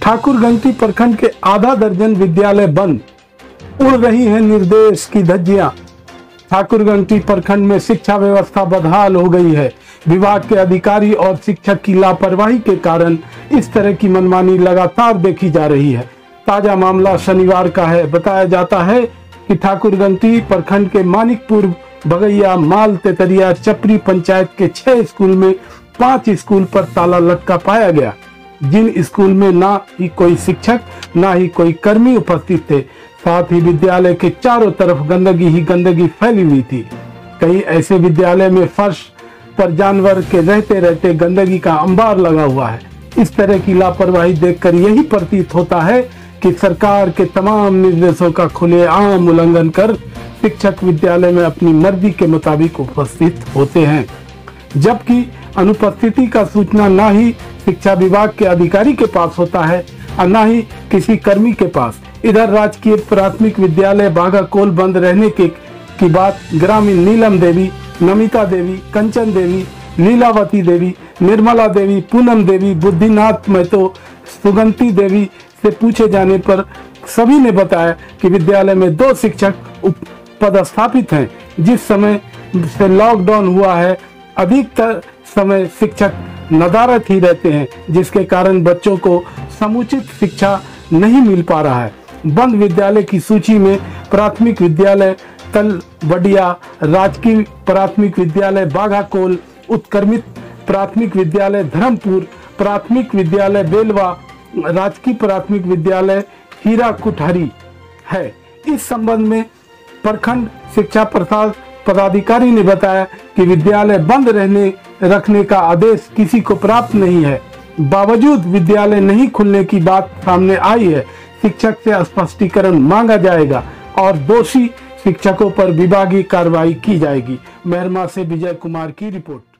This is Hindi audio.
ठाकुरगंज प्रखंड के आधा दर्जन विद्यालय बंद, उड़ रही हैं निर्देश की धज्जियां। ठाकुरगंज प्रखंड में शिक्षा व्यवस्था बदहाल हो गई है। विभाग के अधिकारी और शिक्षक की लापरवाही के कारण इस तरह की मनमानी लगातार देखी जा रही है। ताजा मामला शनिवार का है। बताया जाता है कि ठाकुरगंज प्रखंड के मानिकपुर, बगैया, माल, तेतरिया, चपरी पंचायत के 6 स्कूल में 5 स्कूल पर ताला लटका पाया गया, जिन स्कूल में ना ही कोई शिक्षक ना ही कोई कर्मी उपस्थित थे। साथ ही विद्यालय के चारों तरफ गंदगी ही गंदगी फैली हुई थी। कई ऐसे विद्यालय में फर्श पर जानवर के रहते रहते गंदगी का अंबार लगा हुआ है। इस तरह की लापरवाही देखकर यही प्रतीत होता है कि सरकार के तमाम निर्देशों का खुलेआम उल्लंघन कर शिक्षक विद्यालय में अपनी मर्जी के मुताबिक उपस्थित होते हैं, जबकि अनुपस्थिति का सूचना ना ही शिक्षा विभाग के अधिकारी के पास होता है और न ही किसी कर्मी के पास। इधर राजकीय प्राथमिक विद्यालय बाघाकोल बंद रहने की बात ग्रामीण नीलम देवी, नमिता देवी, कंचन देवी, लीलावती देवी, निर्मला देवी, पूनम देवी, बुद्धिनाथ महतो, सुगंती देवी से पूछे जाने पर सभी ने बताया कि विद्यालय में 2 शिक्षक पदस्थापित हैं। जिस समय से लॉकडाउन हुआ है, अधिकतर समय शिक्षक नदारत ही रहते हैं, जिसके कारण बच्चों को समुचित शिक्षा नहीं मिल पा रहा है। बंद विद्यालय की सूची में प्राथमिक विद्यालय तलवडिया, राजकीय प्राथमिक विद्यालय बाघाकोल, उत्क्रमित प्राथमिक विद्यालय धर्मपुर, प्राथमिक विद्यालय बेलवा, राजकीय प्राथमिक विद्यालय हीरा कुठहरी है। इस संबंध में प्रखंड शिक्षा पदाधिकारी ने बताया कि विद्यालय बंद रखने का आदेश किसी को प्राप्त नहीं है। बावजूद विद्यालय नहीं खुलने की बात सामने आई है। शिक्षक से स्पष्टीकरण मांगा जाएगा और दोषी शिक्षकों पर विभागीय कार्रवाई की जाएगी। मेहरमा से विजय कुमार की रिपोर्ट।